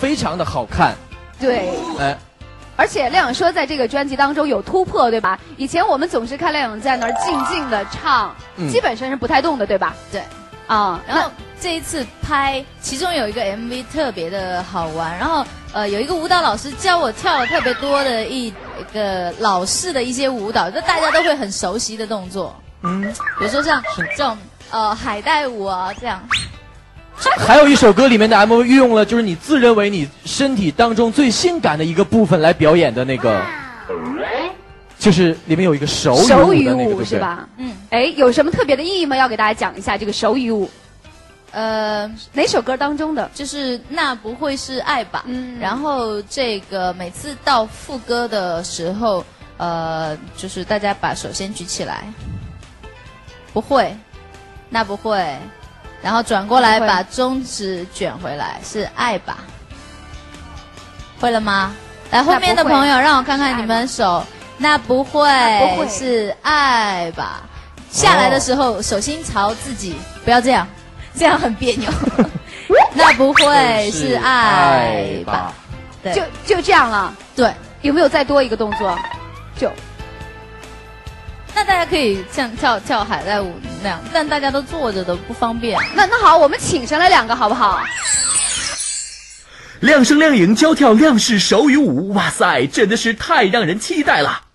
非常的好看。 对， 哎。 而且亮颖说，在这个专辑当中有突破，对吧？以前我们总是看亮颖在那儿静静的唱，基本上是不太动的，对吧？ 对， 啊， 然后这一次拍，其中有一个 MV 特别的好玩，然后有一个舞蹈老师教我跳了特别多的一个老式的一些舞蹈，就大家都会很熟悉的动作，比如说像这种海带舞啊这样。 还有一首歌里面的 MV 运用了就是你自认为你身体当中最性感的一个部分来表演的那个，就是里面有一一个手语舞的那个， 是吧？哎，有什么特别的意义吗？要给大家讲一下这个手语舞。哪首歌当中的？ 就是那不会是爱吧？然后这个每次到副歌的时候，就是大家把手先举起来，不会，那不会。然后转过来把中指卷回来，是爱吧？会了吗？来，后面的朋友让我看看你们手。那不会是爱吧？下来的时候手心朝自己，不要这样，这样很别扭。那不会是爱吧？ 对，就这样了。 对， 有没有再多一个动作？ 那大家可以像跳海带舞那样，但大家都坐着的不方便。 那好，我们请上来2个好不好？ 亮声亮影教跳亮式手语舞，哇塞，真的是太让人期待了。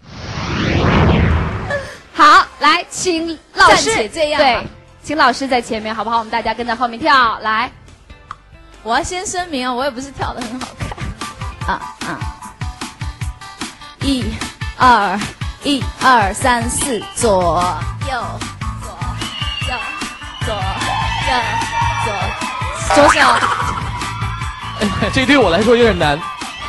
好，来，请老师这样， 对，请老师在前面好不好？我们大家跟在后面跳。来， 我要先声明啊，我也不是跳得很好看。1、2、1、2、3、4，左右，左手。 这对我来说有点难。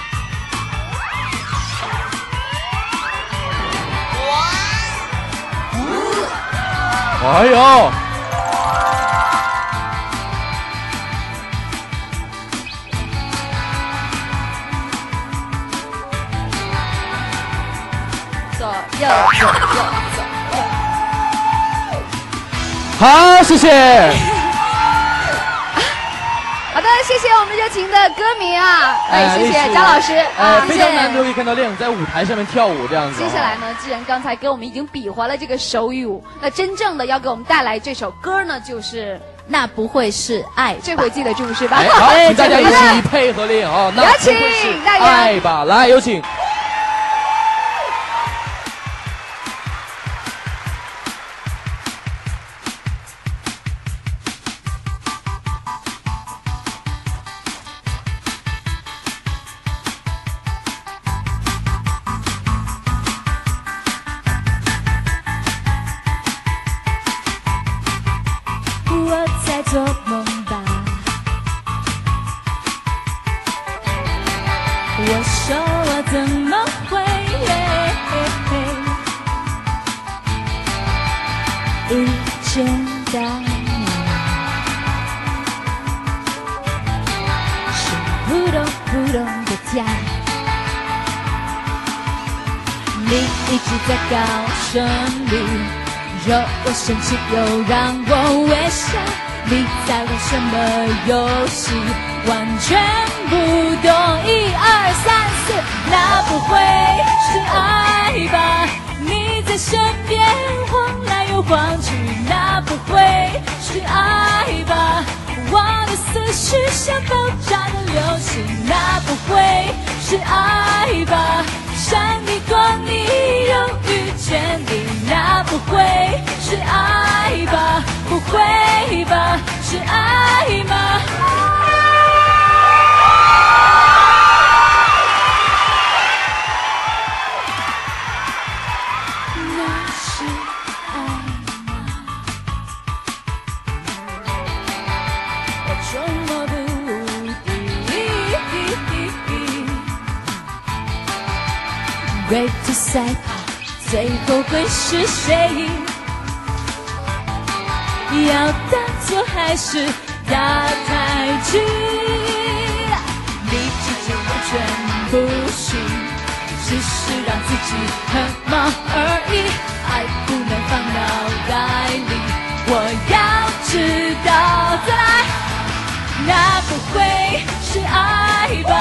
哎呦！ 左右。 好，谢谢。 好的，谢谢我们热情的歌迷啊！谢谢张老师非常难得可以看到亮颖在舞台上面跳舞这样子。 接下来呢，既然刚才给我们已经比划了这个手语舞，那真正的要给我们带来这首歌呢，就是那不会是爱吧， 这回记得住是吧？ 好，请大家一起配合练啊！那不会是爱吧？来，有请。 做梦吧，我说我怎么会一见到你，是扑通扑通的跳，你一直在高声里，惹我生气又让我微笑。你在玩什么游戏？完全不懂。1、2、3、4，那不会是爱吧？你在身边晃来又晃去，那不会是爱吧？我的思绪像爆炸的流星，那不会是爱吧？像你光你又遇见你，那不会是爱吧？不会吧？是爱吗？那是爱吗？我捉摸不定。Great to say， 最后会是谁？要当作还是打太极？理智就完全不行，只是让自己很忙而已。爱不能放脑袋里，我要知道。再来，那不会是爱吧？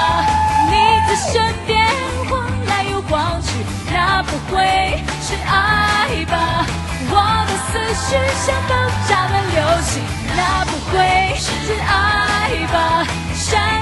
爱吧。我的思绪像爆炸的流星，那不会是爱吧？